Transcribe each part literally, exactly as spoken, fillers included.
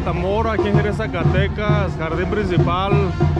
tambor aquí en Jerez, Zacatecas, jardín principal.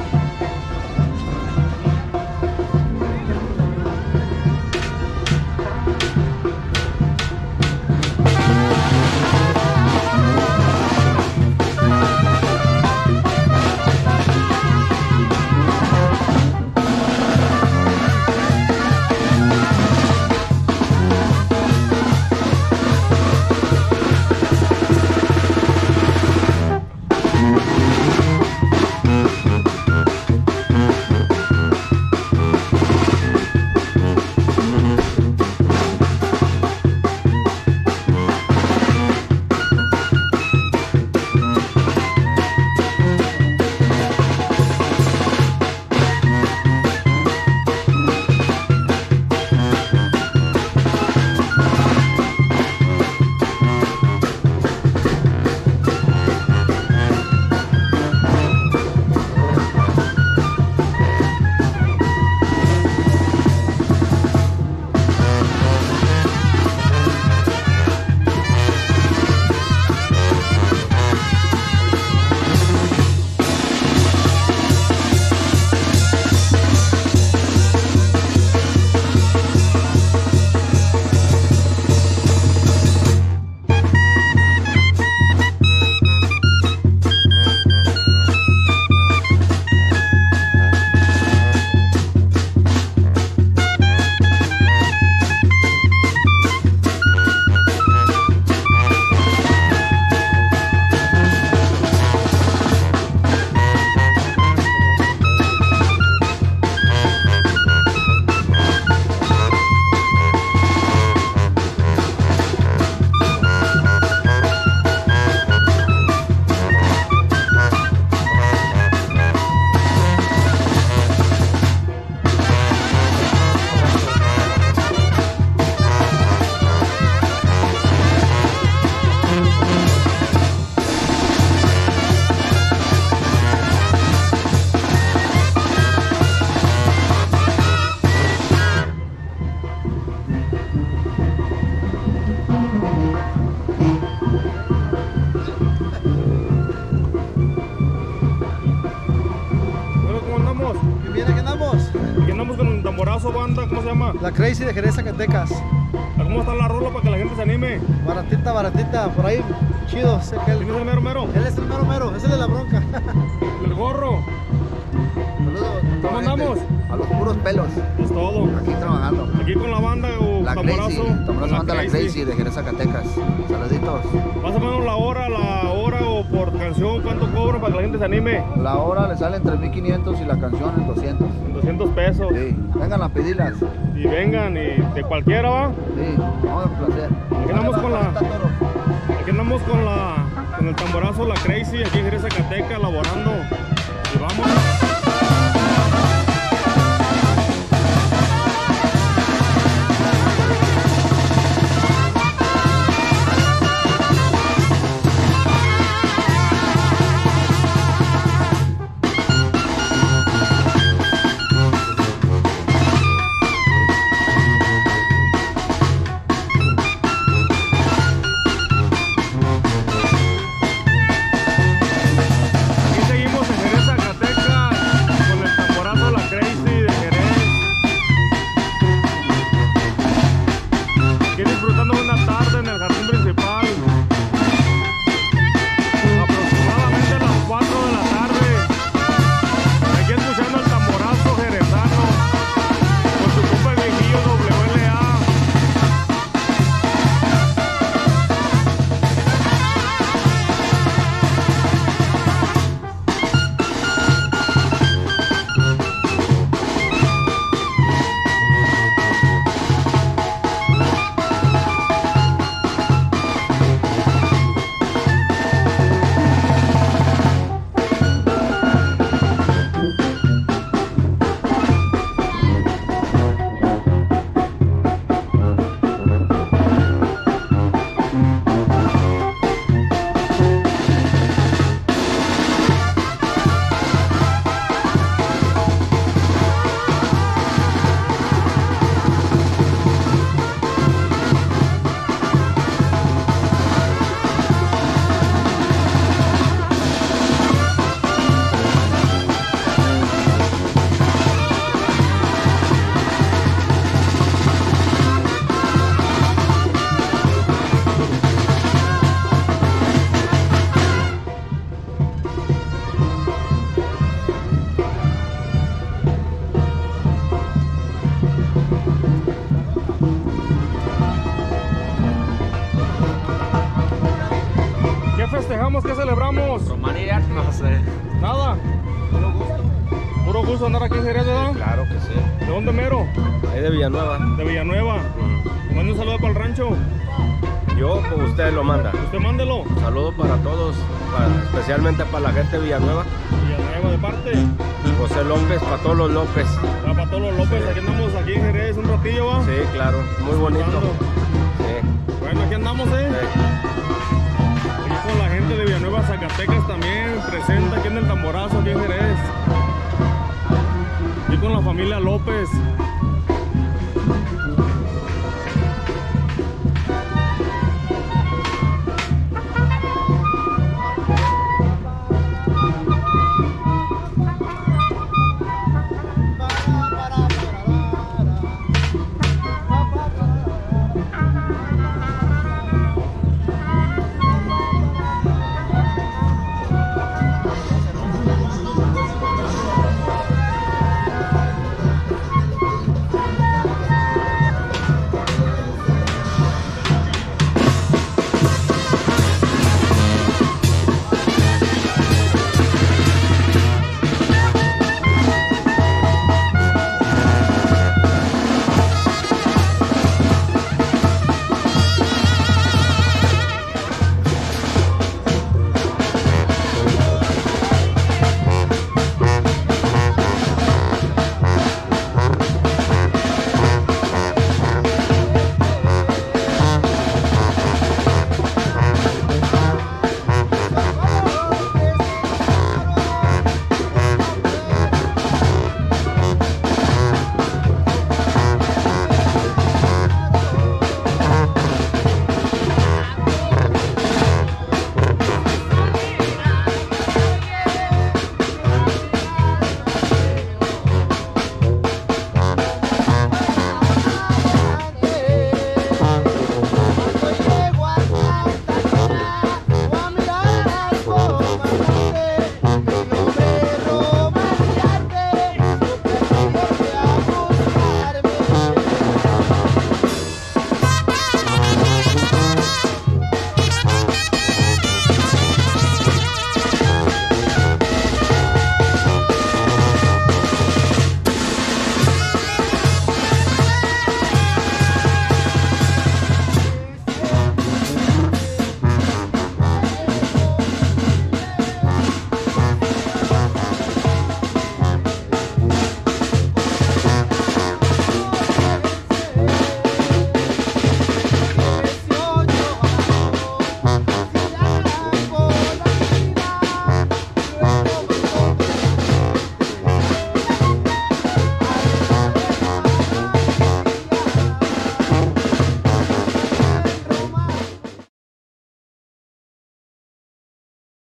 Banda, ¿cómo se llama? La Crazy de Jerez, Zacatecas. ¿Cómo está la rola para que la gente se anime? Baratita, baratita, por ahí, chido. Sé que él, ¿Quién es el mero mero? Él es el mero mero, ese es de la bronca. El gorro. Saludos. ¿Cómo andamos? A los puros pelos. Es todo. Aquí trabajando. Aquí con la banda o La tamborazo. Crazy, tamborazo banda La Crazy de Jerez, Zacatecas. Saluditos. Más o menos la hora, la hora o por canción, ¿cuánto cobran para que la gente se anime? La hora le salen tres mil quinientos y la canción en doscientos. doscientos pesos. Sí, vengan a pedirlas. Y vengan, y de cualquiera, ¿va? Sí, no, un placer. Aquí andamos con la... Aquí andamos con la... Con el tamborazo La Crazy, aquí en Jerez, Zacatecas, laborando. Y vamos. Aquí seguimos en sé. ¿Nada? Puro gusto. Puro gusto andar aquí en Jerez, ¿verdad? Claro que sí. ¿De dónde mero? Ahí de Villanueva. De Villanueva. Manda un saludo para el rancho. Yo, como usted lo manda. Usted mándelo. Saludos para todos, para- especialmente para la gente de Villanueva. Villanueva de parte. José López, para todos los López. Ah, para todos los López, aquí andamos aquí en Jerez un ratillo, ¿va? Sí, claro, muy bonito. Disfrutando. Sí. Bueno, aquí andamos, ¿eh? Sí. Aquí con la gente de Villanueva, Zacatecas también, presente aquí en el Tamborazo, aquí en Jerez. Y con la familia López.